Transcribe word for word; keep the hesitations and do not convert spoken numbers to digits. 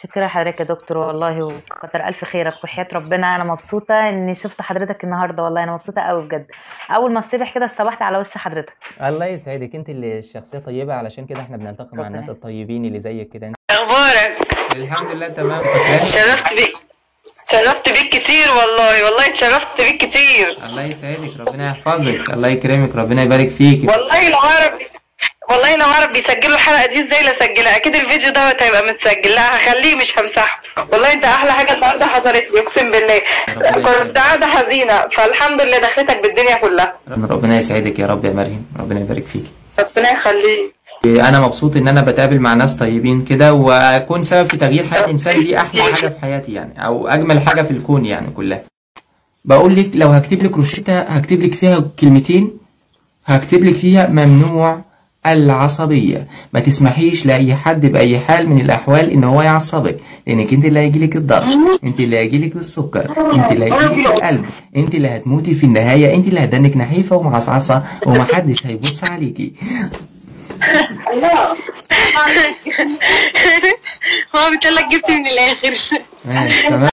شكرا لحضرتك يا دكتور والله، وكتر الف خيرك وحياة ربنا. انا مبسوطه اني شفت حضرتك النهارده، والله انا مبسوطه قوي بجد. اول ما الصبح كده استبحت على وش حضرتك. الله يسعدك، انت اللي الشخصيه طيبه، علشان كده احنا بنلتقي مع الناس ربنا الطيبين اللي زيك كده. اخبارك؟ الحمد لله تمام. فاكراني؟ شرفت بيك، شرفت بيك كتير والله، والله اتشرفت بيك كتير. الله يسعدك، ربنا يحفظك، الله يكرمك، ربنا يبارك فيك. والله لو اعرف، والله لو اعرف بيسجلوا الحلقه دي ازاي لاسجلها. اكيد الفيديو دوت هيبقى متسجل، لا هخليه مش همسحه. والله انت احلى حاجه النهارده حصلت لي، اقسم بالله كنت قاعده حزينه، فالحمد لله دخلتك بالدنيا كلها. ربنا يسعدك يا رب يا مريم، ربنا يبارك فيك. ربنا يخليك. انا مبسوط ان انا بتقابل مع ناس طيبين كده، واكون سبب في تغيير حياه انسان، دي احلى حاجه في حياتي يعني، او اجمل حاجه في الكون يعني كلها. بقول لك لو هكتب لك روشته هكتب لك فيها كلمتين، هكتب لك فيها ممنوع العصبيه، ما تسمحيش لاي حد باي حال من الاحوال ان هو يعصبك، لانك انت اللي هيجيلك الضغط، انت اللي هيجيلك السكر، انت اللي هيجيلك القلب، انت اللي هتموتي في النهايه، انت اللي هتدنك نحيفه ومعصعصه ومحدش هيبص عليكي. هو بتقول لك جبت من الاخر. ماشي تمام.